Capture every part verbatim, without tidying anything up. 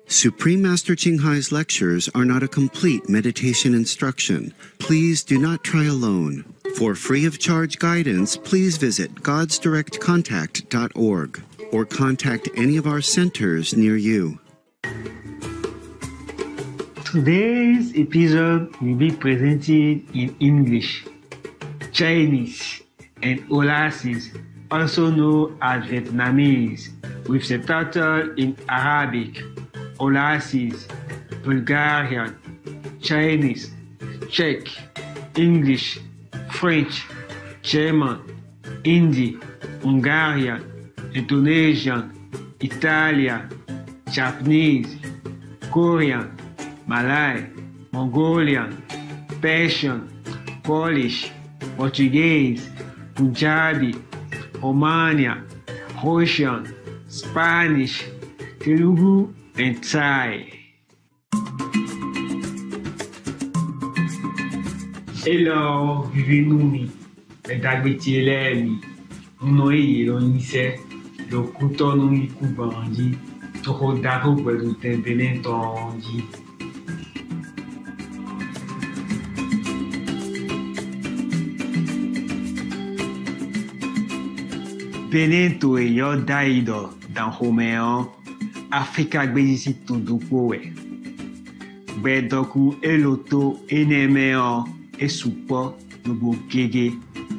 Supreme Master Ching Hai's lectures are not a complete meditation instruction. Please do not try alone. For free of charge guidance, please visit gods direct contact dot org or contact any of our centers near you. Today's episode will be presented in English, Chinese, and Aulacese, also known as Vietnamese, with the title in Arabic, Aulacese, Bulgarian, Chinese, Czech, English, French, German, Hindi, Hungarian, Indonesian, Italian, Japanese, Korean, Malay, Mongolian, Persian, Polish, Portuguese, Punjabi, Romanian, Russian, Spanish, Telugu, and Thai. Hello, bienvenue. Le dagbeti elemi, uno iye lo nise, lo kuto no iku banji, toko dako gbedu tembele tonji. Benin to e yo daido dan Romeo, Afrika gbezisi tundupo we. Bedoku eloto enemeo esupo nubo gege.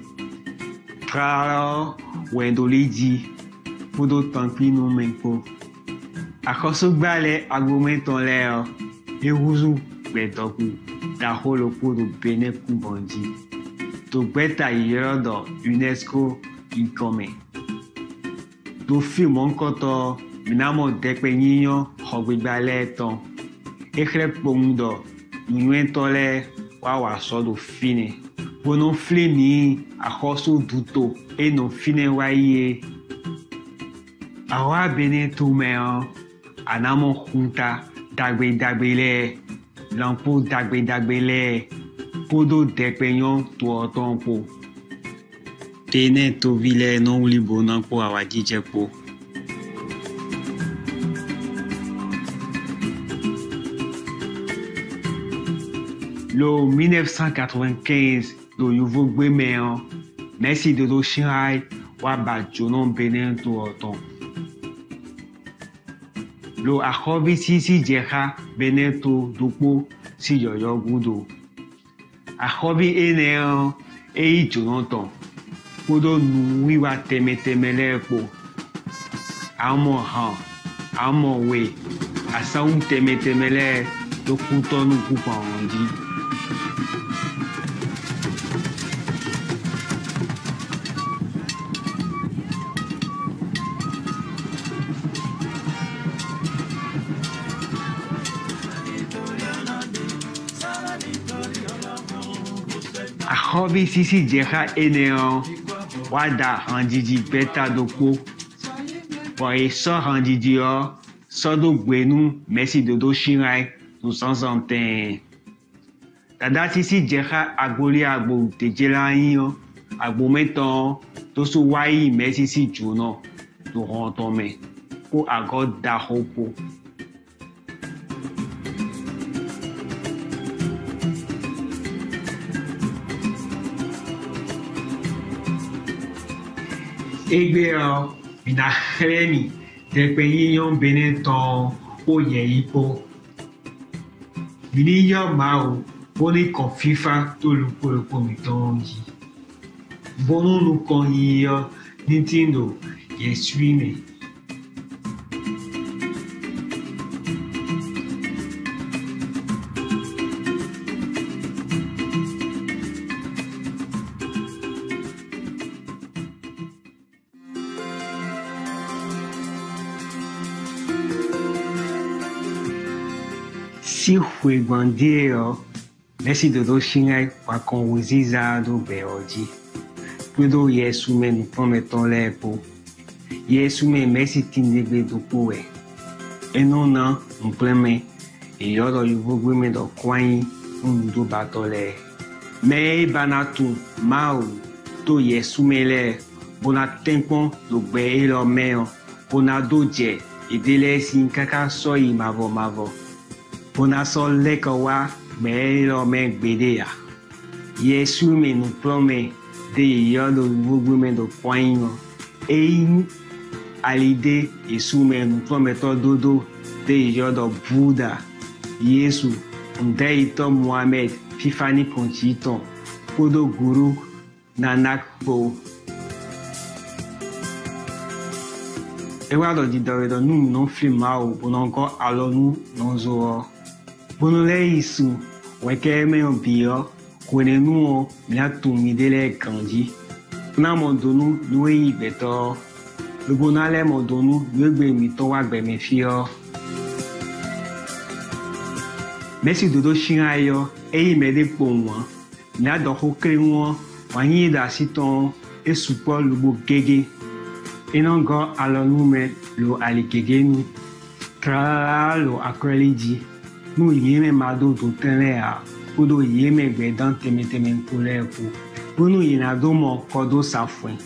Pralo wendolidi podo tankli no menpo. Akoso gbale argumenton leo eruzu bedoku da holo podo Benin kubandi. To beta yerodo UNESCO income. To film onkoto minamo dekpe nyinyo hogbale ton. Ekre pomudo nuentole wa waso do fine. Bono flemi akoso duto e no fine waye. Awa Benin tumeo anamo junta dagbe dagbele. Lampo dagbe dagbele. Podo dekpe nyon to otonpo. Tene to vile non libo nan po awadije po. Lo mille neuf cent quatre-vingt-quinze do yuvo gbemean, merci de do Shanghai wa ba jonon Benin to oton. Lo akobi si si jeha Benin to dupo si yoyo gudo. Akobi enean e i jonon ton. Podo nu wiwa teme temele po. Amo han, amo we. Asa un teme temele do kuto nu kupa ondi. Akobi sisi jeha enean. Wada handiji beta doko. Pour e so handiji yo, so do gwenu, merci de do Shanghai, nous sans anten. Tada sisi jeha agoli agbo tejela yo, agbo meton, to so wai merci si juno, to rentome, ko agod da hopo. Egbe o bina kremi dekpe yiyon Benin ton oye ipo. Bini yo mao boni kon FIFA to lupo lupo mitonji. Bono lukon yiyo Nintendo ye swime. Si fue bandeo, merci de do Shanghai wa kon wiziza do beoji. Pudo yesu me nu prometon lepo. Yesu me merci tindebe do poe. E non nan, nu pleme, e yodo yuvo gweme do kwany, un do batole. Me banatu, mau, to yesu me le, bona tempon do be elo meo, bona do je, idele sin kaka so yi mavo mavo. Bona so leko wa me lo me gbede ya. Yesu me nous promet de yo do vugu me do poingo. E à l'idée Yesu me nous prometto dodo de yo do Buddha. Yesu Ndeito Mohamed Fifani Ponchito Kodo Guru Nanak Po. Ewa di dore do nu non flima o bononko alonu non zo. Bonole isu weke me obio kwene nu o mila tumi dele kanji. Na mondonu nuwe beto. Le bonale mondonu nuwe mi to wa gbe me fio. Merci dodo shingayo e mede pomwa. Na do ho krenwo wanyi da siton e support lubo gege. Enongo alonume lo alikege nu. Tra lo akreliji. Nu yeme mado do tenle a. Kudo yeme gbe dan teme teme mpole po. Bunu yina do mo kodo safwen.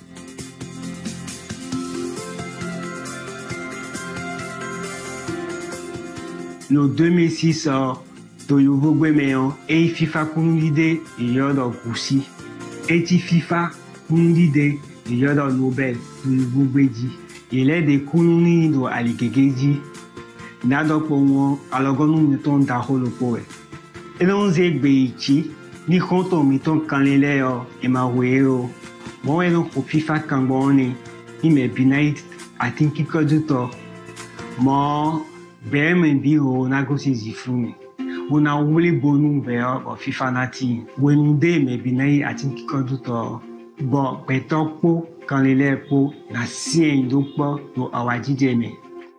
Le deux mille six to yovo gwemeyon e FIFA kunulide yodo kusi. Eti FIFA kunulide yodo Nobel to yovo gweji. Ele de kununi do alikegeji. Nado po won alogonu miton da holo poe. Elonze gbeichi ni konto miton kanlele yo e ma weo. Mo eno ko FIFA kambone ni me binait atinki koduto. Mo Bemen bi o na gosi zifume. Una wuli bonu veo o FIFA nati. Wenunde me binai atinki koduto. Bo beto po kan lele po na sien do po do awajide me.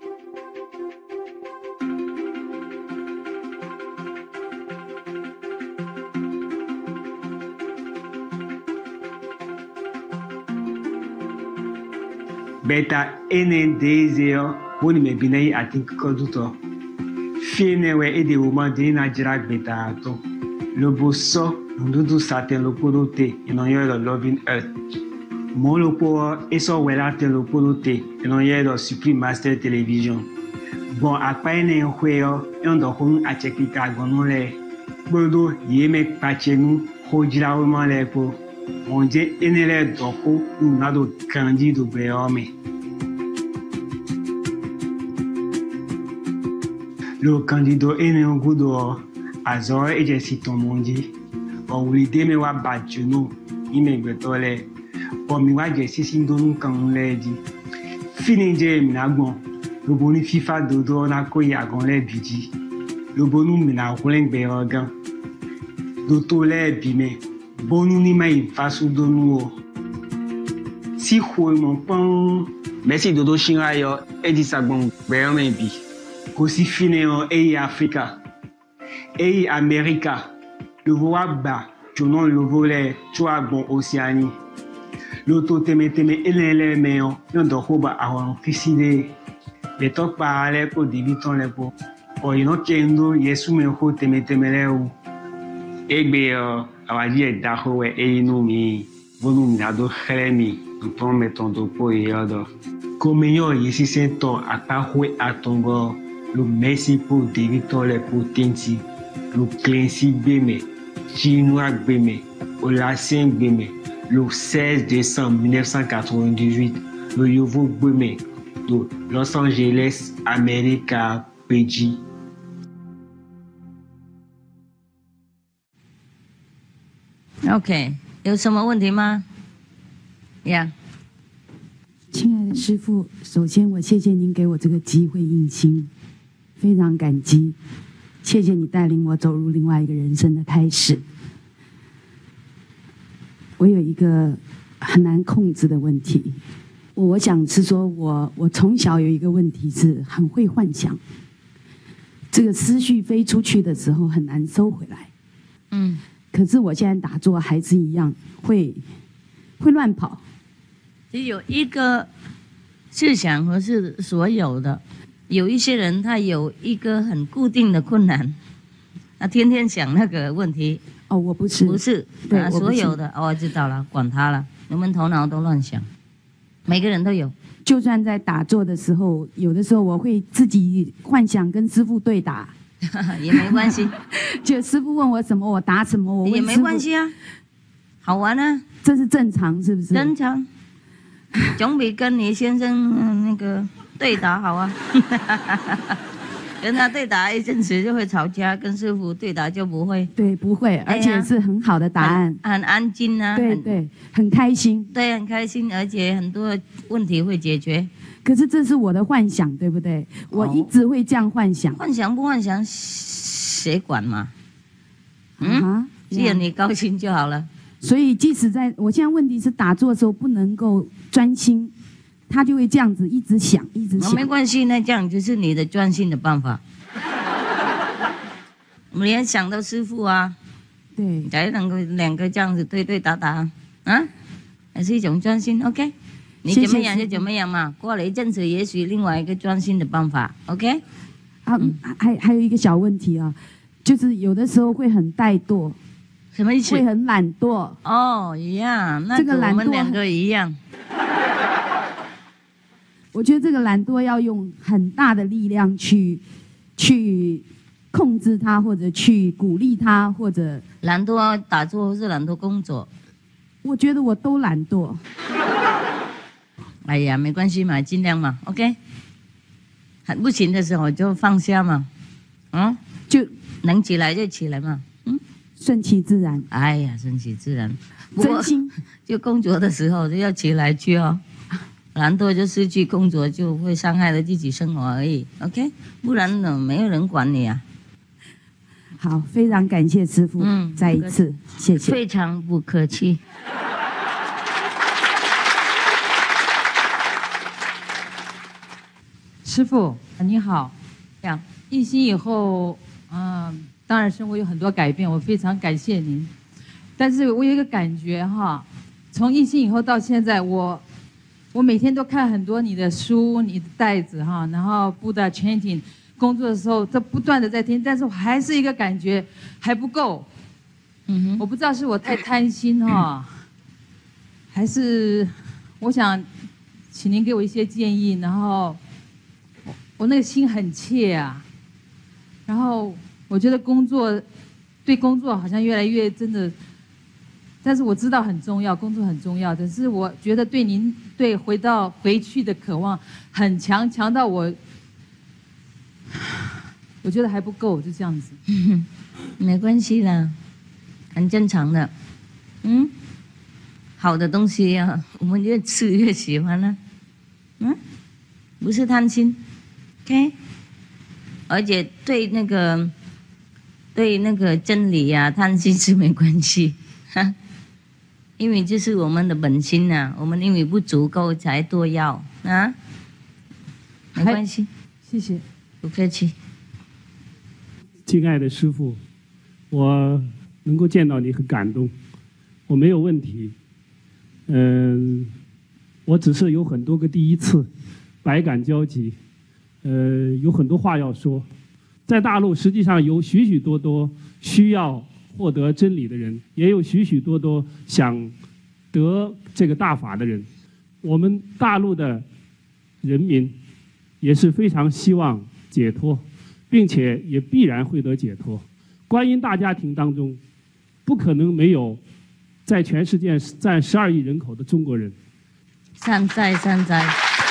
Beta ene dezeo boni me binai atinki koduto. Fine we ede woman de na jira beta to. Lobo so ndudu saten lopodo te enoye do Loving Earth. Mon lopo eso wela te lopodo te enoye do Supreme Master Television. Bon apa ene hweo yondo hun achekika gonole. Bodo yeme pachenu hojira woman le po. Onje enele doko nado kandido beome. Le candidat est un goût d'or, azor et j'ai si ton mondi. Bon, l'idée me wa batjuno, il me betole. Bon, mi wa j'ai si si donu quand on l'a dit. Fini j'ai minagon. Le boni FIFA dodo na ko ya gon le bidi. Le bonu mina rouleng be organ. Doto le bime. Bonu ni ma fasu donu o. Si khou mon pan. Merci dodo shinga yo e di sagbon be o me bi. Kosi finéon et Africa, et America, le voix bas, tu non le volet, tu as bon Océanie. L'auto teme teme elele meon, yon do hoba aron fiside. Le top parallèle pour débiton les po. O yon kendo yesu me ho teme teme le ou. Egbe awadi e daho we e inu mi, vonu minado khelemi, du pon meton do po e yodo. Komenyo yesi sento akahwe atongo. Le merci pour David Tole pour Tenti, le Clancy Beme, Chinois Beme, Olasien Beme, le seize décembre mille neuf cent quatre-vingt-dix-huit, le Yovo Beme, de Los Angeles, America, P G. OK， 有什么问题吗？呀、yeah. 亲爱的师父，首先我谢谢您给我这个机会印心。非常感激，谢谢你带领我走入另外一个人生的开始。我有一个很难控制的问题，我想是说我我从小有一个问题是很会幻想，这个思绪飞出去的时候很难收回来。嗯，可是我现在打坐还是一样会会乱跑。 只有一个是想和是所有的。有一些人他有一个很固定的困难，他天天想那个问题。 哦，我不是， 不是， 对， 啊、所有的哦，我知道了，管他了，我们头脑都乱想，每个人都有。 就算在打坐的时候，有的时候我会自己幻想跟师父对打， 也没关系， 就师父问我什么，我答什么，我问也没关系啊，好玩啊， 这是正常，是不是？ 正常，总比跟你先生、嗯、那个对打好啊。跟他对打一阵子就会吵架，跟师父对打就不会。 对，不会，而且是很好的答案， 很, 很安静啊。 对对，很开心。 对，很开心，而且很多问题会解决。 可是这是我的幻想，对不对？我一直会这样幻想。 幻想不幻想，谁管嘛？嗯，啊、只有你高兴就好了。 所以，即使在我现在问题是打坐的时候不能够专心。他就会这样子一直想，一直想。 没关系，那这样就是你的专心的办法。我们连想到师父啊， 对， 才两个两个这样子对对打打啊，还是一种专心。OK， 你怎么样就怎么样嘛。过了一阵子，也许另外一个专心的办法。OK， 啊，嗯、还还有一个小问题啊，就是有的时候会很怠惰。 什么意思？ 会很懒惰。 哦，一样，那这个懒惰我们两个一样。 我觉得这个懒惰要用很大的力量去去控制它，或者去鼓励它，或者懒惰打坐或是懒惰工作。 我觉得我都懒惰。 哎呀，没关系嘛，尽量嘛 ，OK。很不行的时候就放下嘛，嗯， 就能起来就起来嘛，嗯， 顺其自然。 哎呀，顺其自然。 真心。 就工作的时候就要起来去哦。懒惰就失去工作，就会伤害了自己生活而已 ，OK？ 不然呢，没有人管你啊。 好，非常感谢师父，嗯，再一次谢谢， 非常不客气。 师父你好， 呀， 一心以后，嗯，当然生活有很多改变，我非常感谢您。但是我有一个感觉哈，从一心以后到现在，我。我每天都看很多你的书、你的袋子哈，然后Buddha Chanting， 工作的时候这不断的在听，但是我还是一个感觉还不够。嗯哼，我不知道是我太贪心哈，还是我想请您给我一些建议。然后我我那个心很切啊，然后我觉得工作对工作好像越来越真的。但是我知道很重要，工作很重要。可是我觉得对您对回到回去的渴望很强，强到我，我觉得还不够，就这样子。 没关系啦，很正常的。嗯，好的东西啊，我们越吃越喜欢了。嗯，不是贪心 ，OK。而且对那个对那个真理呀、啊，贪心是没关系。哈。因为这是我们的本心呐、啊，我们因为不足够才多要啊，没关系， 谢谢， 不客气。 敬爱的师父，我能够见到你很感动，我没有问题，嗯、呃，我只是有很多个第一次，百感交集，呃，有很多话要说。在大陆实际上有许许多多需要获得真理的人，也有许许多多想得这个大法的人。我们大陆的人民也是非常希望解脱，并且也必然会得解脱。观音大家庭当中，不可能没有在全世界占十二亿人口的中国人。 善哉善哉，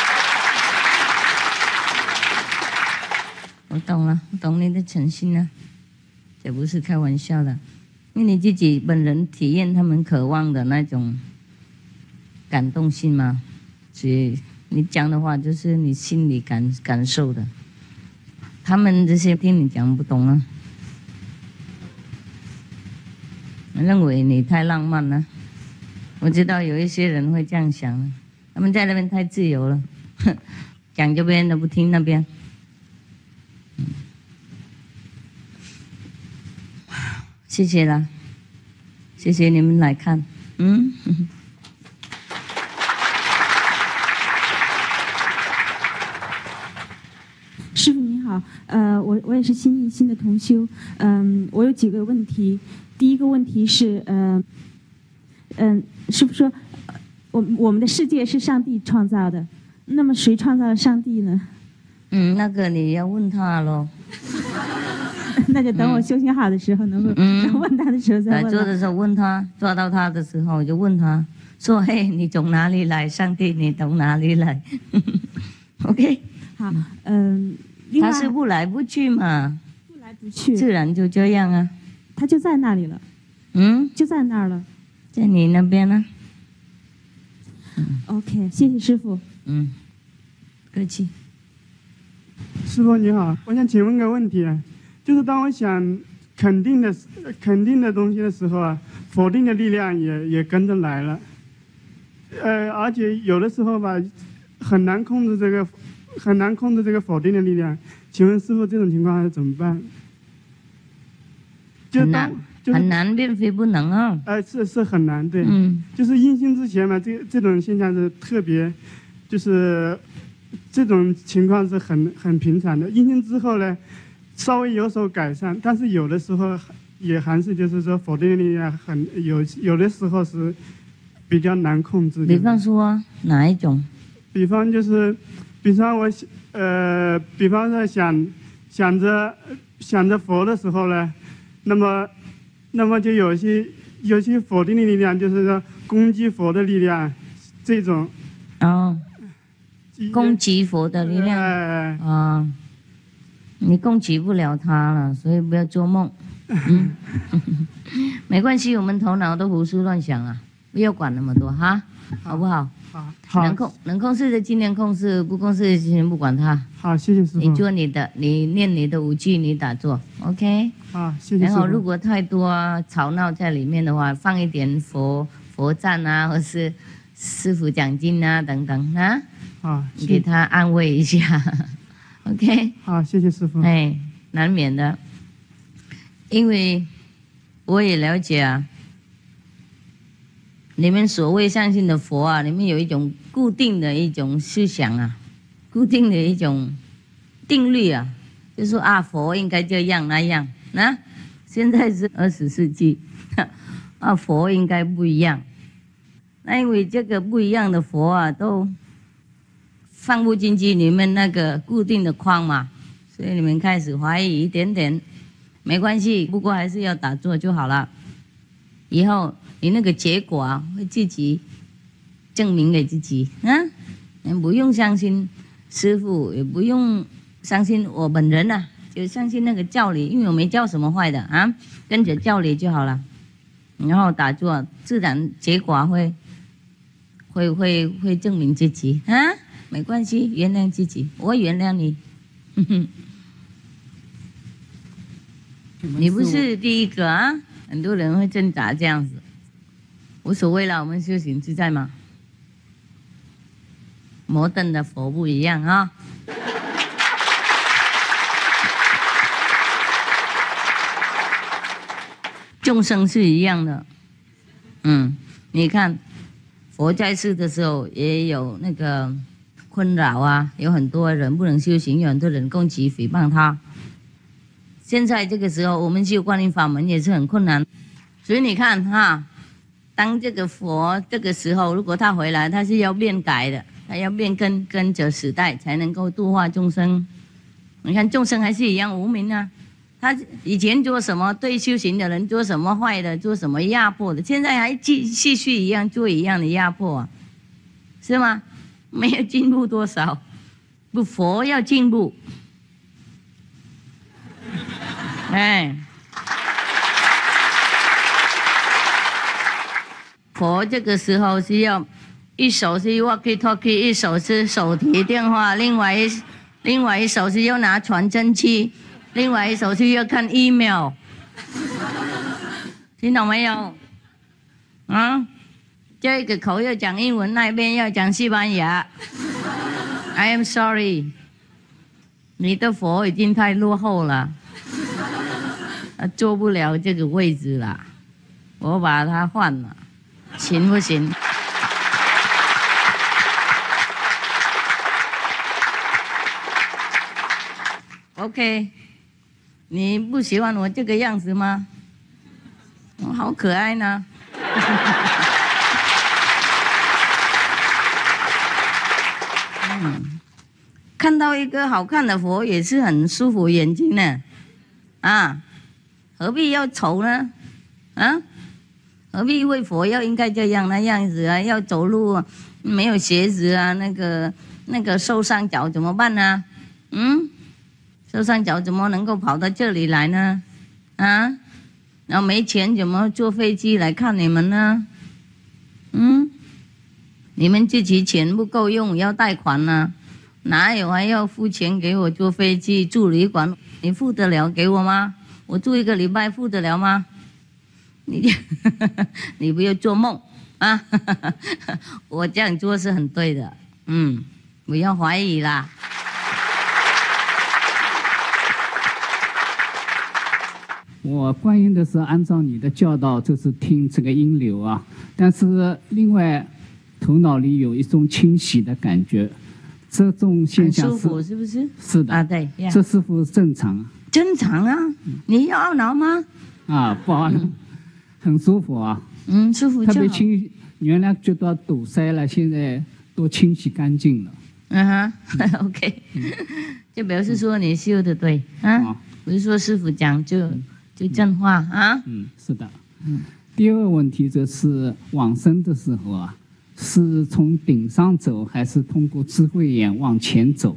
我懂了，我懂你的诚心了，这不是开玩笑的。因为你自己本人体验他们渴望的那种感动性嘛，所以你讲的话就是你心里感感受的，他们这些听你讲不懂啊，我认为你太浪漫了。我知道有一些人会这样想，他们在那边太自由了，讲这边都不听那边。谢谢啦，谢谢你们来看，嗯。 师父你好，呃，我我也是新一新的同修，嗯，我有几个问题。第一个问题是，呃，嗯，师父说，我我们的世界是上帝创造的， 那么谁创造了上帝呢？ 嗯，那个你要问他咯。 那就等我修行好的时候，能够嗯问他的时候再问了。 打坐的时候问他，抓到他的时候我就问他说：“嘿，你从哪里来？上帝，你从哪里来？” OK， 好，嗯，另外他是不来不去嘛， 不来不去， 自然就这样啊。 他就在那里了， 嗯， 就在那儿了。 在你那边呢。 OK， 谢谢师父。 嗯，客气。 师父你好，我想请问个问题啊，就是当我想肯定的肯定的东西的时候啊，否定的力量也也跟着来了。呃，而且有的时候吧，很难控制这个很难控制这个否定的力量。请问师父，这种情况怎么办？就很难， 就是、 很难，并非不能啊。 呃，是是很难，对。 嗯。 就是阴性之前嘛，这这种现象是特别，就是这种情况是很很平常的。阴性之后呢，稍微有所改善，但是有的时候也还是就是说否定力量很有，有的时候是比较难控制。 比方说哪一种？ 比方就是，比方我呃，比方说想想着想着佛的时候呢，那么那么就有些有些否定的力量，就是说攻击佛的力量，这种。 哦。攻击佛的力量。 哎。 啊。你攻击不了他了，所以不要做梦。嗯。没关系，我们头脑都胡思乱想啊，不要管那么多哈，好不好？ 好。好。 能控能控制的尽量控制，不控制的尽量不管它。 好，谢谢师父。 你做你的，你念你的武具，你打坐 ，OK。 好，谢谢师父。 然后如果太多吵闹在里面的话，放一点佛佛赞啊，或是师父讲经啊等等啊， 啊， 给他安慰一下，OK。 好，谢谢师父。 哎，难免的，因为我也了解啊。你们所谓相信的佛啊，里面有一种固定的一种思想啊，固定的一种定律啊，就说啊，佛应该这样那样啊。现在是二十世纪，啊，佛应该不一样。那因为这个不一样的佛啊，都放不进去你们那个固定的框嘛，所以你们开始怀疑一点点，没关系，不过还是要打坐就好了。以后你那个结果啊，会自己证明给自己啊，你不用相信师父，也不用相信我本人啊，就相信那个教理，因为我没教什么坏的啊，跟着教理就好了。然后打坐，自然结果会会会会证明自己啊，没关系，原谅自己，我会原谅你。哼哼，你不是第一个啊。很多人会挣扎这样子，无所谓了，我们修行自在嘛。摩登的佛不一样啊。众生是一样的，嗯，你看，佛在世的时候也有那个困扰啊，有很多人不能修行，有很多人攻击诽谤他。现在这个时候，我们修观音法门也是很困难，所以你看哈，当这个佛这个时候，如果他回来，他是要变改的，他要变跟跟着时代，才能够度化众生。你看众生还是一样无明啊，他以前做什么对修行的人做什么坏的，做什么压迫的，现在还继继续一样做一样的压迫啊，是吗？没有进步多少，不，佛要进步。哎，佛这个时候是要一手是 walkie talkie， 一手是手提电话，另外一另外一手是要拿传真机，另外一手是要看 email， 听懂没有？啊，这个口要讲英文，那边要讲西班牙。I am sorry， 你的佛已经太落后了。他做不了这个位置了，我把它换了，行不行 ？OK， 你不喜欢我这个样子吗？我好可爱呢。 看到一个好看的佛也是很舒服眼睛的，啊，何必要丑呢？啊，何必为佛要应该这样那样子啊？要走路没有鞋子啊，那个那个受伤脚怎么办呢？嗯，受伤脚怎么能够跑到这里来呢？啊，然后没钱怎么坐飞机来看你们呢？嗯，你们自己钱不够用，要贷款呢、啊，哪有还要付钱给我坐飞机住旅馆？你付得了给我吗？我住一个礼拜付得了吗？你你不要做梦啊！我这样做是很对的，嗯，不要怀疑啦。 我观音的时候，按照你的教导，就是听这个音流啊。但是另外，头脑里有一种清洗的感觉，这种现象是很舒服，是不是？ 是的啊，对， 这是否正常啊？ 正常啊，你要懊恼吗？ 啊，不懊恼，很舒服啊。 嗯，舒服就好。 特别清，原来觉得堵塞了，现在都清洗干净了。 嗯哼，OK， 就表示说你修的对啊，不是说师傅讲就。就正话啊， 嗯，是的，嗯。第二个问题就是往生的时候啊，是从顶上走，还是通过智慧眼往前走？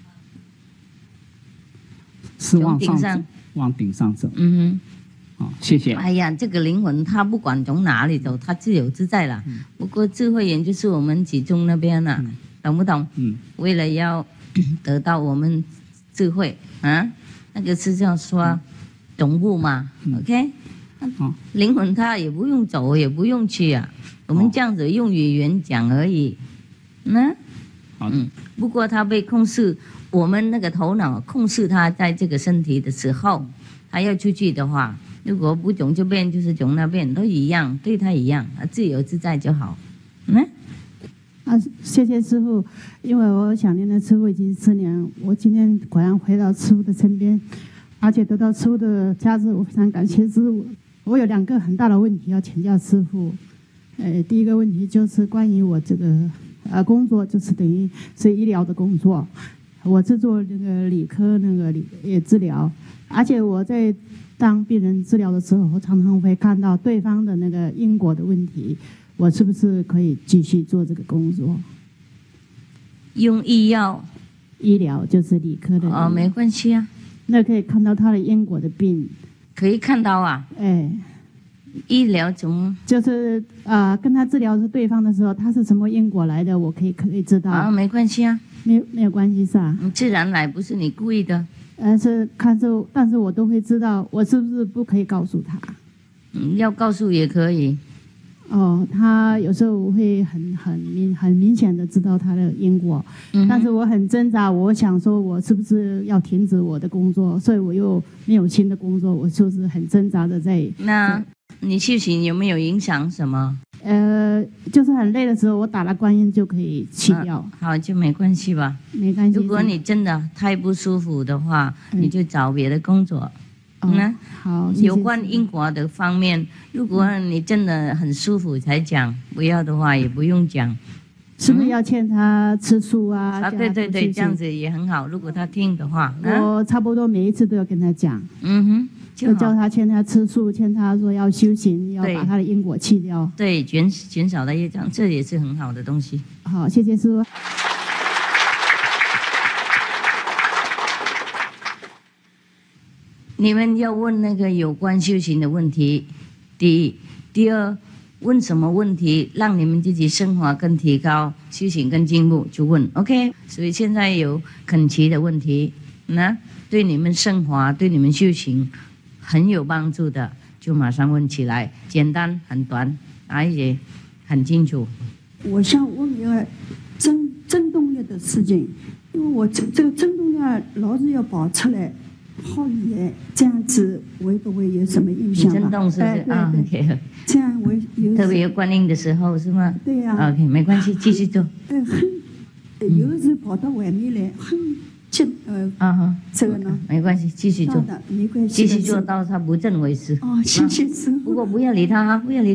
是往上走，往顶上走。 嗯哼，好，谢谢。 哎呀，这个灵魂它不管从哪里走，它自由自在了。嗯、不过智慧眼就是我们集中那边了，嗯、懂不懂？嗯。为了要得到我们智慧啊，那个是这样说。嗯动物嘛 ，OK， 哦、灵魂它也不用走，也不用去啊，我们这样子用语言讲而已，嗯，嗯，不过它被控制，我们那个头脑控制它在这个身体的时候，它要出去的话，如果不从这边就是从那边，都一样，对它一样，它自由自在就好，嗯。 啊，谢谢师父，因为我想念的师父已经四年，我今天果然回到师父的身边。而且得到师父的加持，我非常感谢师父。我有两个很大的问题要请教师父。呃，第一个问题就是关于我这个呃工作，就是等于是医疗的工作。我是做那个理科那个理也治疗，而且我在当病人治疗的时候，我常常会看到对方的那个因果的问题。我是不是可以继续做这个工作？ 用医药， 医疗就是理科的哦，没关系啊。 那可以看到他的因果的病， 可以看到啊。 哎， 医疗怎么？ 就是啊、呃，跟他治疗是对方的时候，他是什么因果来的，我可以可以知道。 啊，没关系啊， 没没有关系是吧？ 你自然来，不是你故意的。 呃，是看是，但是我都会知道，我是不是不可以告诉他？ 嗯，要告诉也可以。 哦，他有时候我会很很明很明显的知道他的因果，嗯、但是我很挣扎，我想说我是不是要停止我的工作，所以我又没有新的工作，我就是很挣扎的在。 那你修行有没有影响什么？ 呃，就是很累的时候，我打了观音就可以去掉、 啊。好，就没关系吧？ 没关系。 如果你真的太不舒服的话，嗯、你就找别的工作。嗯、 哦，好，谢谢。 有关因果的方面，如果你真的很舒服才讲，不要的话也不用讲。 是不是要劝他吃素啊？ 啊，对对对，这样子也很好。如果他听的话， 啊、我差不多每一次都要跟他讲。 嗯哼， 就叫他劝他吃素，劝他说要修行，要把他的因果去掉。 对，减减少的业障，这也是很好的东西。 好，谢谢师父。 你们要问那个有关修行的问题，第一，第二，问什么问题让你们自己升华更提高，修行更进步就问 ，OK。所以现在有恳祈的问题，那对你们升华、对你们修行很有帮助的，就马上问起来，简单很短，而且很清楚。 我想问一个震震动力的事情，因为我这这个震动力老是要跑出来。好野这样子会不会有什么影响？ 震动是不是？啊 ，OK。 这样我有特别有观音的时候是吗？ 对呀、啊。 OK， 没关系，继续做。 呃，很，有时跑到外面来，很震呃。 啊哈。 这个呢？ 没关系，继续做。 没关系。 继续做到它不震为止。 哦，谢谢师傅。 不过不要理他啊，不要理他。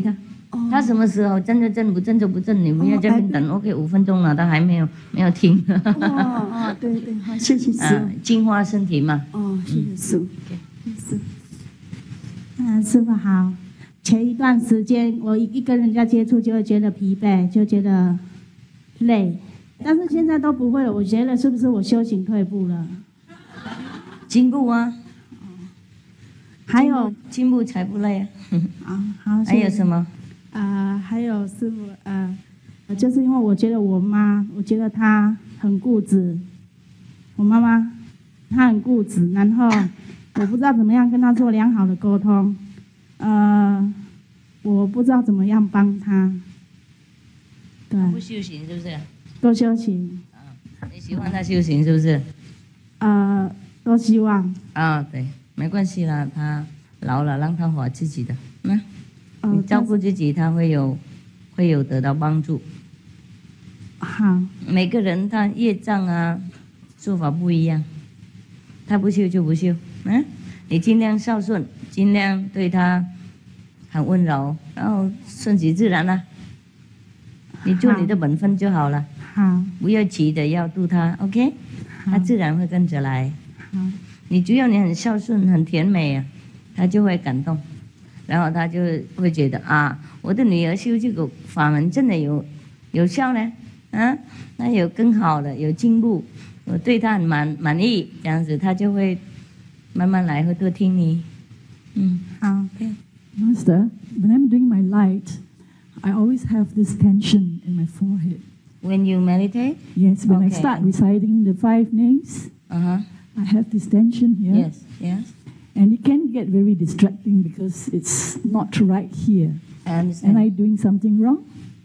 哦， 他什么时候正就正，不正就不正，你们要这边等、哦、，OK， 五分钟了，他还没有没有听。 哦哦，对对，好，谢谢师父。 啊，净化身体嘛。 哦，谢谢师父。 嗯、 师父。 嗯，师父好。前一段时间，我一跟人家接触就会觉得疲惫，就觉得累，但是现在都不会了。我觉得是不是我修行退步了？ 进步啊。 还有进步才不累啊。 啊，好。 还有什么？ 啊、呃，还有师父，呃，就是因为我觉得我妈，我觉得她很固执。我妈妈，她很固执，然后我不知道怎么样跟她做良好的沟通。呃，我不知道怎么样帮她。对。 不修行是不是？ 多修行。 啊，你喜欢她修行是不是？ 呃，多希望。 啊，对，没关系啦，她老了，让她活自己的，嗯。 哦、 你照顾自己，他会有，会有得到帮助。 好。 每个人他业障啊，做法不一样，他不修就不修，嗯。你尽量孝顺，尽量对他很温柔，然后顺其自然啦。你做你的本分就好了。 好。 不要急着要度他 ，OK？ 他自然会跟着来。 好。 你只要你很孝顺、很甜美啊，他就会感动。然后他就会觉得啊，我的女儿修这个法门真的有有效呢，啊，那有更好的，有进步，我对他很满满意，这样子他就会慢慢来，会多听你。嗯， 好。 Okay. Master, when I'm doing my light, I always have this tension in my forehead. When you meditate? Yes, when okay. I start reciting the five names, uh-huh. I have this tension here. Yes, yes. And it can get very distracting because it's not right here. I understand. Am I doing something wrong?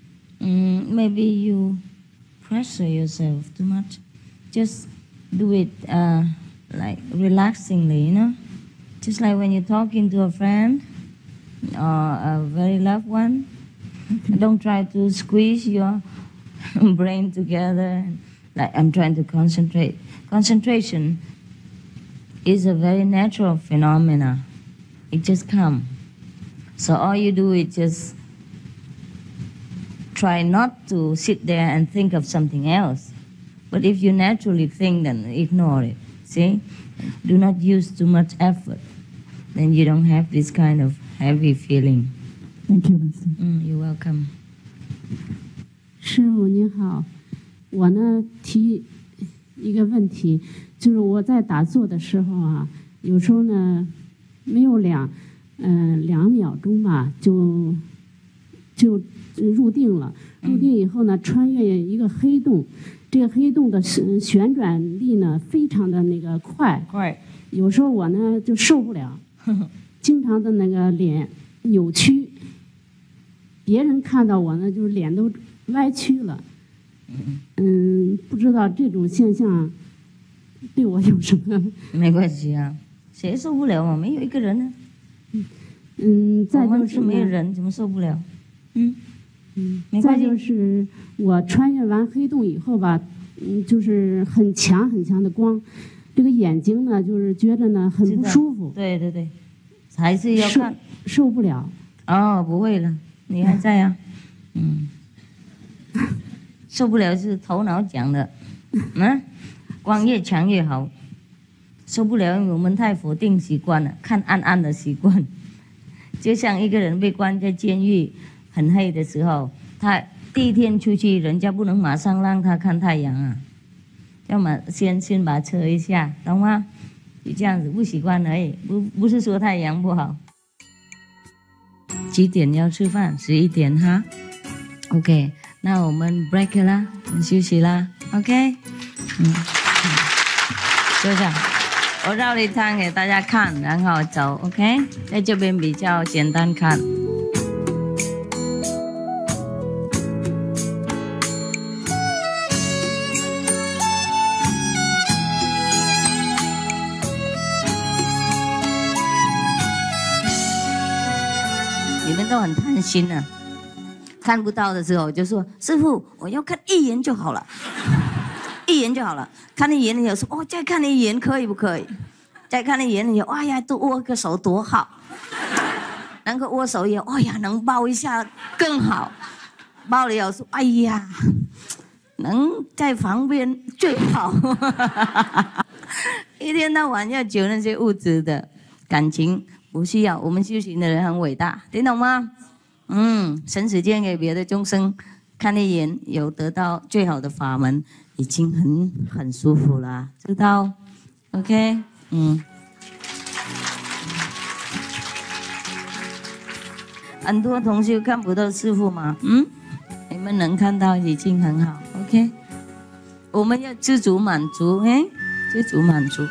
Mm, maybe you pressure yourself too much. Just do it uh, like relaxingly, you know? Just like when you're talking to a friend or a very loved one. Okay. Don't try to squeeze your brain together. Like I'm trying to concentrate. Concentration is a very natural phenomena. It just comes. So all you do is just try not to sit there and think of something else. But if you naturally think, then ignore it. See? Do not use too much effort. Then you don't have this kind of heavy feeling. Thank you, Master. Mm, you're welcome. 师父您好，我呢提一个问题。就是我在打坐的时候啊，有时候呢，没有两，嗯、呃，两秒钟吧，就就入定了。入定以后呢，穿越一个黑洞，这个黑洞的旋转力呢，非常的那个快。 快。 有时候我呢就受不了，经常的那个脸扭曲，别人看到我呢，就是脸都歪曲了。嗯，不知道这种现象。对我有什么？ 没关系啊，谁受不了啊？没有一个人呢。 嗯，再就是是没有人怎么受不了？嗯嗯，再就是我穿越完黑洞以后吧，嗯，就是很强很强的光，这个眼睛呢，就是觉得呢很不舒服。 对对对，还是要看。 受不了。 哦，不会了，你还在啊？嗯，受不了是头脑讲的，嗯。光越强越好，受不了我们太否定习惯了，看暗暗的习惯。就像一个人被关在监狱，很黑的时候，他第一天出去，人家不能马上让他看太阳啊，要么先先把他遮一下，懂吗？就这样子，不习惯而已，不不是说太阳不好。几点要吃饭？十一点哈。OK， 那我们 break 啦，我们休息啦。OK， 嗯。就这样，我绕了一趟给大家看，然后走 ，OK， 在这边比较简单看。你们都很贪心啊，看不到的时候就说：“师父，我要看一眼就好了。”一眼就好了，看一眼你有说哦，再看一眼可以不可以？再看一眼你有，哎呀，多握个手多好。 能够握手也，哎呀，能抱一下更好。抱了以后说，哎呀，能在旁边最好。一天到晚要求那些物质的感情，不需要。我们修行的人很伟大，听懂吗？嗯，省时间给别的众生看一眼，有得到最好的法门，已经很很舒服了，知道 ？OK， 嗯。很多同学看不到师父吗？嗯，你们能看到已经很好。OK， 我们要知足满足，哎，知足满足。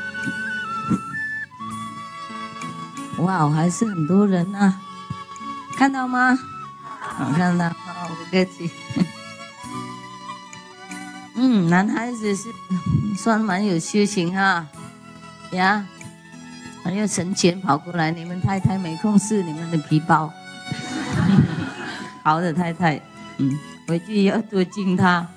哇，还是很多人啊，看到吗？我看到，好，不客气。嗯，男孩子是算蛮有修行哈，呀，还要省钱跑过来，你们太太没空是你们的皮包。好的太太，嗯，回去要多敬她，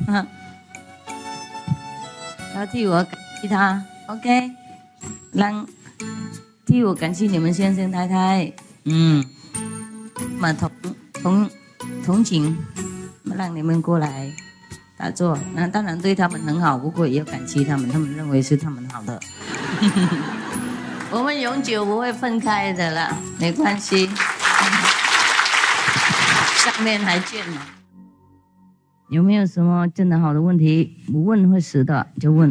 要替我感激她 ，OK， 让替我感谢你们先生太太，嗯，嘛同同同情，让你们过来打坐，那当然对他们很好，不过也要感谢他们，他们认为是他们好的，我们永久不会分开的啦，没关系。上面还见呢，有没有什么真的好的问题？不问会死的，就问。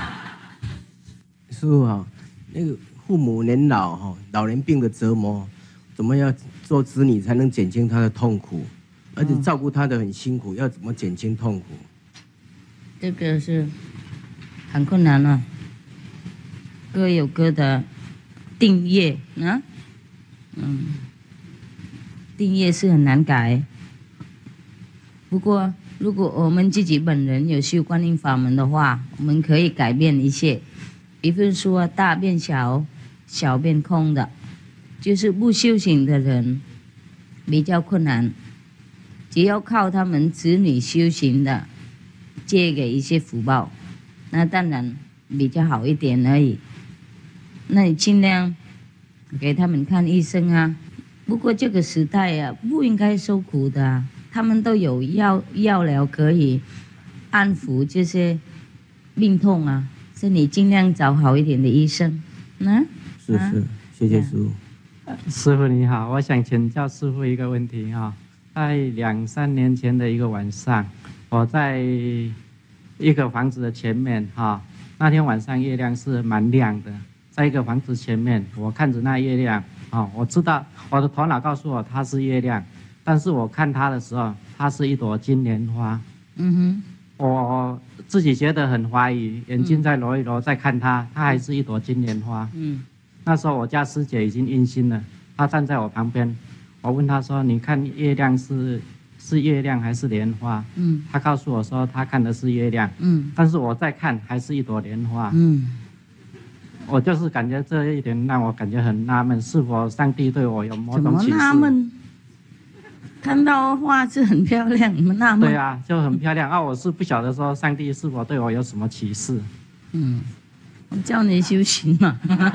师父哈，那个父母年老哈，老年病的折磨，怎么样做子女才能减轻他的痛苦？而且照顾他的很辛苦，要怎么减轻痛苦？ 这个是很困难啊，各有各的定业啊，嗯。定业是很难改，不过如果我们自己本人有修观音法门的话，我们可以改变一切。比方说大变小，小变空的，就是不修行的人比较困难。只要靠他们子女修行的，借给一些福报，那当然比较好一点而已。那你尽量给他们看医生啊。不过这个时代啊，不应该受苦的、啊，他们都有药药疗可以安抚这些病痛啊，所以你尽量找好一点的医生。嗯， 是是，谢谢师父。 师父你好，我想请教师父一个问题哈，在两三年前的一个晚上，我在一个房子的前面哈，那天晚上月亮是蛮亮的，在一个房子前面，我看着那月亮。哦，我知道我的头脑告诉我它是月亮，但是我看它的时候，它是一朵金莲花。 嗯哼， 我自己觉得很怀疑，眼睛再揉一揉，再看它，它还是一朵金莲花。 嗯， 那时候我家师姐已经阴心了，她站在我旁边，我问她说：“你看月亮是是月亮还是莲花？” 嗯， 她告诉我说她看的是月亮。 嗯， 但是我再看还是一朵莲花。 嗯。 我就是感觉这一点让我感觉很纳闷，是否上帝对我有某种启示？ 怎么纳闷？看到花是很漂亮，你们纳闷？ 对啊，就很漂亮啊！我是不晓得说上帝是否对我有什么启示。 嗯，我叫你修行嘛。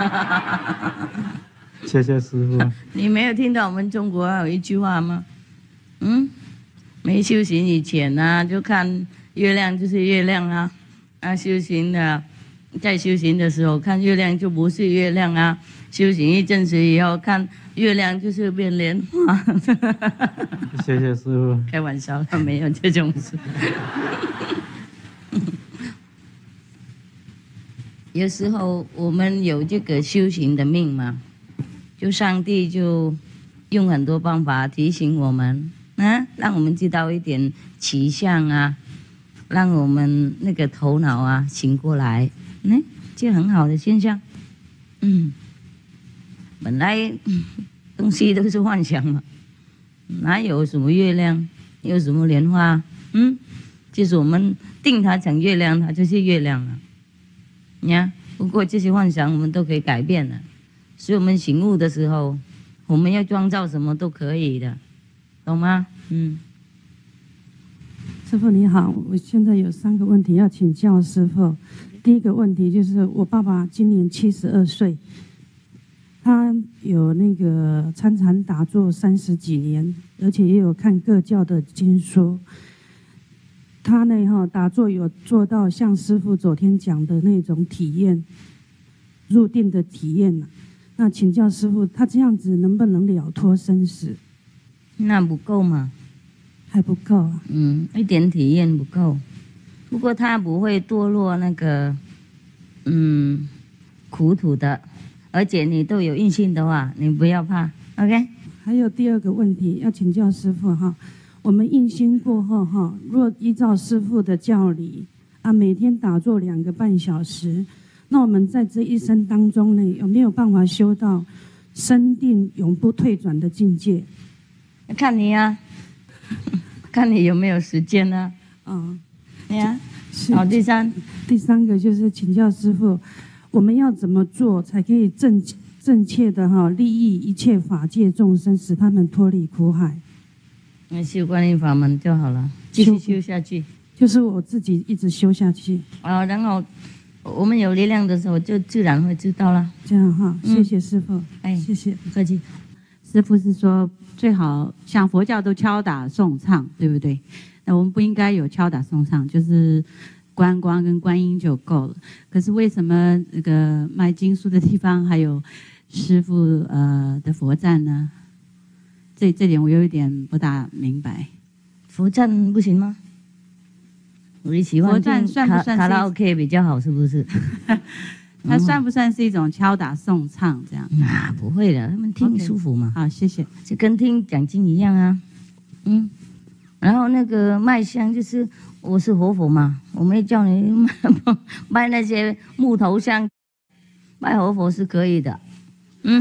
谢谢师父。 你没有听到我们中国有一句话吗？嗯，没修行以前呢、啊，就看月亮就是月亮啊，啊，修行的。在修行的时候看月亮就不是月亮啊，修行一阵子以后看月亮就是变莲花。 谢谢师父。 开玩笑，没有这种事。有时候我们有这个修行的命嘛，就上帝就用很多方法提醒我们啊，让我们知道一点气象啊，让我们那个头脑啊醒过来。嗯，这很好的现象。嗯，本来、嗯、东西都是幻想嘛，哪有什么月亮，有什么莲花？嗯，就是我们定它成月亮，它就是月亮了。你看，不过这些幻想我们都可以改变的，所以我们醒悟的时候，我们要创造什么都可以的，懂吗？嗯。 师父你好，我现在有三个问题要请教师父。第一个问题就是我爸爸今年七十二岁， 他有那个参禅打坐三十几年，而且也有看各教的经书。他呢哈打坐有做到像师父昨天讲的那种体验，入定的体验。那请教师父，他这样子能不能了脱生死？ 那不够嘛， 还不够啊。 嗯，一点体验不够。不过他不会堕落那个，嗯，苦土的。而且你都有印性的话，你不要怕 ，OK？ 还有第二个问题要请教师父哈，我们印心过后哈，若依照师父的教理啊，每天打坐两个半小时，那我们在这一生当中呢，有没有办法修到生定永不退转的境界？ 看你啊，看你有没有时间呢、 啊？嗯， 对呀。好，第三， 第三个就是请教师父。我们要怎么做才可以正正确的哈利益一切法界众生，使他们脱离苦海？ 那修观音法门就好了，继续修下去。 就是我自己一直修下去啊，然后我们有力量的时候，就自然会知道了。 这样哈，谢谢师父， 哎， 谢谢， 不客气。 师父是说最好像佛教都敲打诵唱，对不对？那我们不应该有敲打诵唱，就是观光跟观音就够了。可是为什么那个卖经书的地方还有师父呃的佛赞呢？这这点我有一点不大明白。 佛赞不行吗？我喜欢佛赞算不算卡拉 OK 比较好，是不是？ 它算不算是一种敲打诵唱这样？ 啊，不会的，他们听舒服嘛。 好，谢谢。 就跟听讲经一样啊，嗯。然后那个卖香就是我是活佛嘛，我没叫你卖那些木头香，卖活佛是可以的，嗯。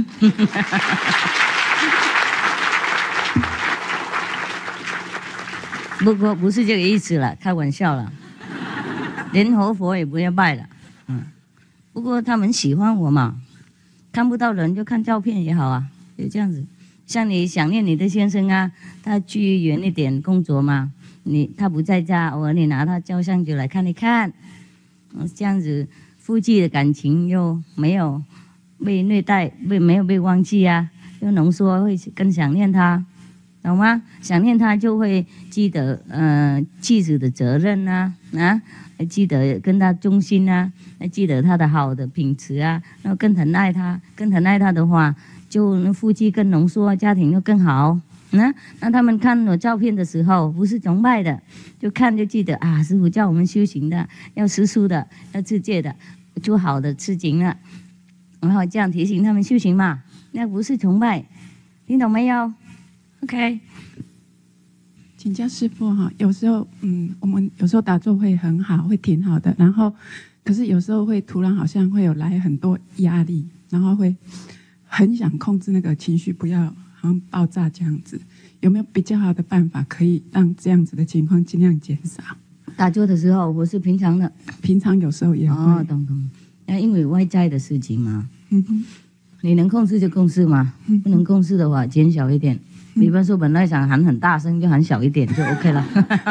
不过不是这个意思了，开玩笑了，连活佛也不要拜了，嗯。不过他们喜欢我嘛，看不到人就看照片也好啊，就这样子。像你想念你的先生啊，他去远一点工作嘛，你他不在家，偶尔你拿他照相就来看一看，嗯，这样子夫妻的感情又没有被虐待，被没有被忘记啊，又浓缩会更想念他，懂吗？想念他就会记得呃妻子的责任啊啊，记得跟他忠心啊，记得他的好的品质啊，然后更疼爱他，更疼爱他的话。就夫妻更浓缩，家庭又更好。那、嗯、那他们看我照片的时候，不是崇拜的，就看就记得啊，师父叫我们修行的，要吃素的，要持戒的，做好的吃经了，然后这样提醒他们修行嘛。那不是崇拜，听懂没有 ？OK。 请教师父哈，有时候嗯，我们有时候打坐会很好，会挺好的，然后可是有时候会突然好像会有来很多压力，然后会。很想控制那个情绪，不要好像爆炸这样子，有没有比较好的办法可以让这样子的情况尽量减少？ 打坐的时候，我是平常的， 平常有时候也会。 哦，懂懂。那因为外在的事情嘛，嗯哼，你能控制就控制嘛，嗯、不能控制的话减小一点。嗯、比方说，本来想喊很大声，就喊小一点就 OK 了。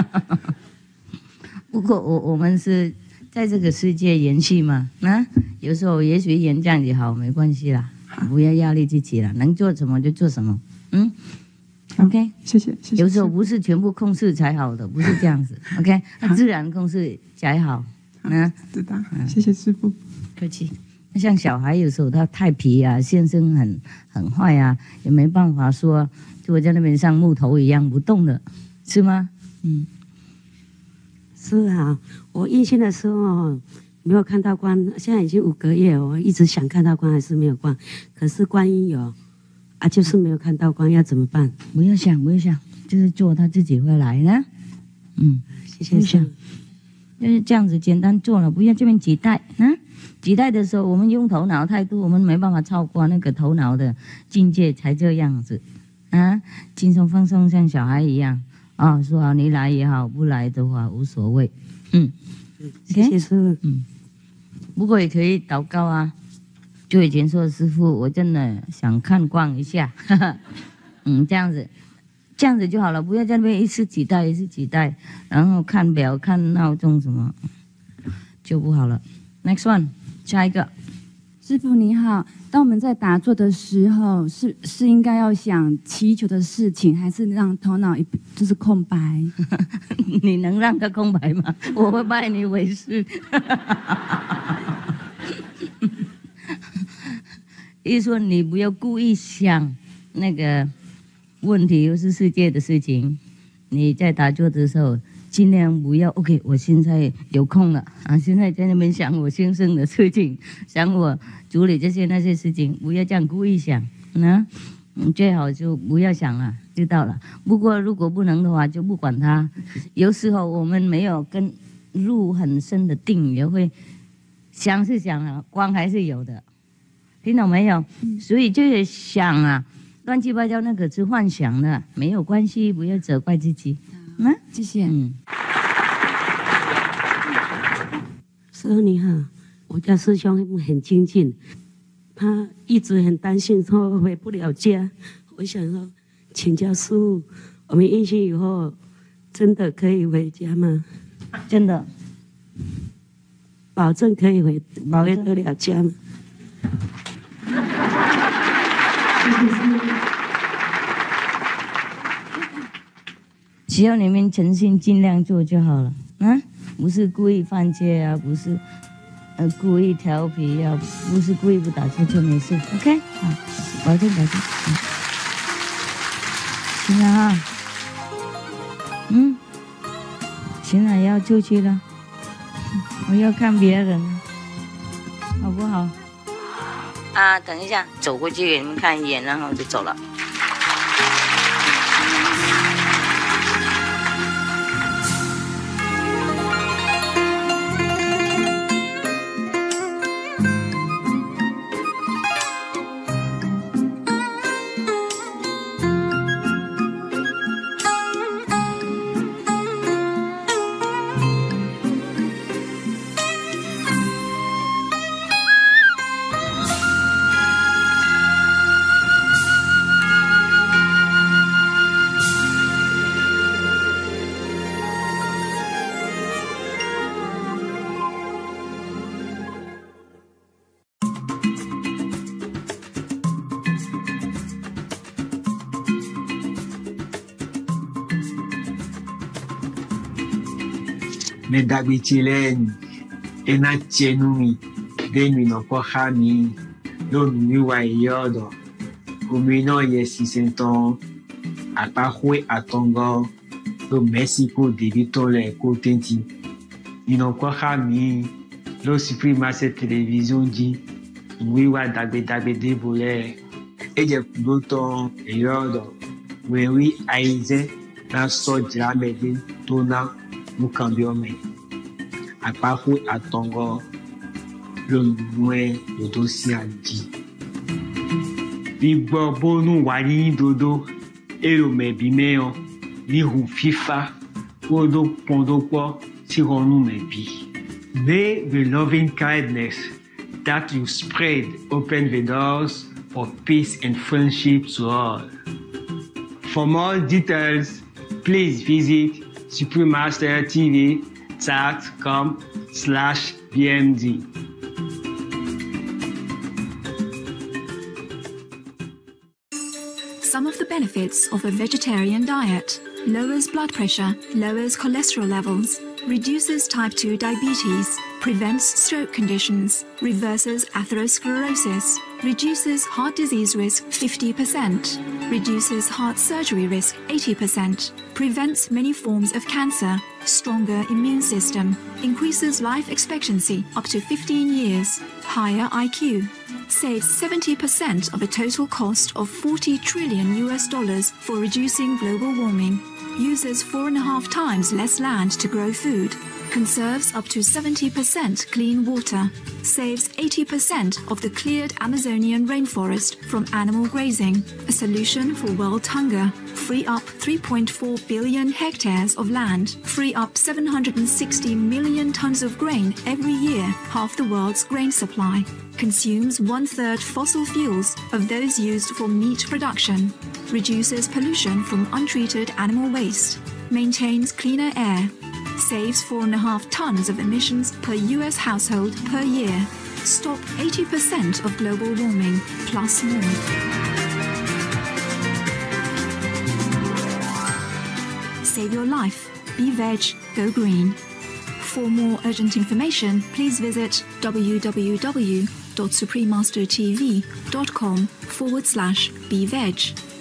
不过我我们是在这个世界延续嘛，啊，有时候也许演这样也好，没关系啦。不要压力自己了，能做什么就做什么。嗯 ，OK， 谢谢谢谢。 有时候不是全部控制才好的，不是这样子。OK， 那自然控制才好。 嗯，知道。谢谢师父， 客气。像小孩有时候他太皮啊，先生很很坏啊，也没办法说坐在那边像木头一样不动的，是吗？嗯， 是啊，我印心的时候。没有看到光，现在已经五个月，我一直想看到光，还是没有光。可是观音有，啊，就是没有看到光，要怎么办？ 不要想，不要想，就是做，他自己会来的。嗯， 谢谢想， 就是这样子简单做了，不要这边期待啊。期待的时候，我们用头脑态度，我们没办法超过那个头脑的境界，才这样子啊，轻松放松，像小孩一样啊。说好你来也好，不来的话无所谓。嗯， 谢谢师父。 嗯。不过也可以祷告啊，就以前说师父，我真的想看光一下，哈哈，嗯，这样子，这样子就好了，不要在那边一次几代一次几代，然后看表看闹钟什么，就不好了。Next one， 下一个， 师父你好，当我们在打坐的时候，是是应该要想祈求的事情，还是让头脑一就是空白？ 你能让它空白吗？我会拜你为师。意思说你不要故意想那个问题，又是世界的事情。你在打坐的时候，尽量不要 OK。我现在有空了啊，现在在那边想我先生的事情，想我处理这些那些事情，不要这样故意想，那嗯，最好就不要想了，知道了。不过如果不能的话，就不管它。有时候我们没有跟入很深的定，也会想是想了，光还是有的，听懂没有？所以就是想啊。乱七八糟那个是幻想的，没有关系，不要责怪自己。嗯， 谢谢。 嗯， 师父你好，我家师兄很精进，他一直很担心说回不了家。我想说，请教师父，我们印心以后真的可以回家吗？ 真的， 保证可以回回得了家吗？ 只要你们诚心尽量做就好了，啊，不是故意犯戒啊，不是呃故意调皮啊，不是故意不打坐就没事 ，OK， 好，保证保证，嗯，行了啊，嗯，行了，要出去了，我要看别人了，好不好？啊，等一下，走过去给你们看一眼，然后就走了。 Medagwi chilen ena chenumi demi no kohami lo miwa yodo kumino yesi senton apahwe atongo lo Mexico debito le kotenti ino kohami lo suprema se television di wiwa dagbe dagbe debole eje kudoton yodo wewi aize na sojra mede tona mukambiome apahu atongo lolumwe lodosi alji bigbo bonu wari dodo ero mebi o ni hu fifa odo pondokpo ti honu mebi. May the loving kindness that you spread open the doors for peace and friendship to all. For more details, please visit supremaster t v dot com slash b m d. Some of the benefits of a vegetarian diet: lowers blood pressure, lowers cholesterol levels, reduces type two diabetes, prevents stroke conditions, reverses atherosclerosis, reduces heart disease risk fifty percent, reduces heart surgery risk eighty percent, prevents many forms of cancer, stronger immune system, increases life expectancy up to fifteen years, higher I Q, saves seventy percent of a total cost of forty trillion U S dollars for reducing global warming, uses four and a half times less land to grow food, conserves up to seventy percent clean water, saves eighty percent of the cleared Amazonian rainforest from animal grazing, a solution for world hunger, free up three point four billion hectares of land, free up seven hundred sixty million tons of grain every year, half the world's grain supply, consumes one-third fossil fuels of those used for meat production, reduces pollution from untreated animal waste, maintains cleaner air, saves four and a half tons of emissions per U S household per year, Stop eighty percent of global warming, plus more. Save your life. Be veg, go green. For more urgent information, please visit www.suprememastertv.com forward slash be veg.